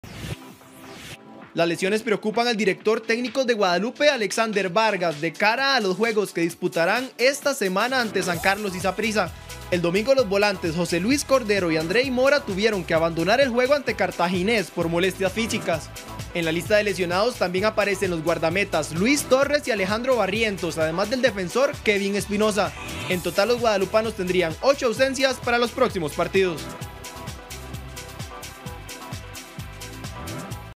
Las lesiones preocupan al director técnico de Guadalupe, Alexander Vargas, de cara a los juegos que disputarán esta semana ante San Carlos y Saprissa. El domingo los volantes José Luis Cordero y Andrei Mora tuvieron que abandonar el juego ante Cartaginés por molestias físicas. En la lista de lesionados también aparecen los guardametas Luis Torres y Alejandro Barrientos, además del defensor Kevin Espinosa. En total los guadalupanos tendrían 8 ausencias para los próximos partidos.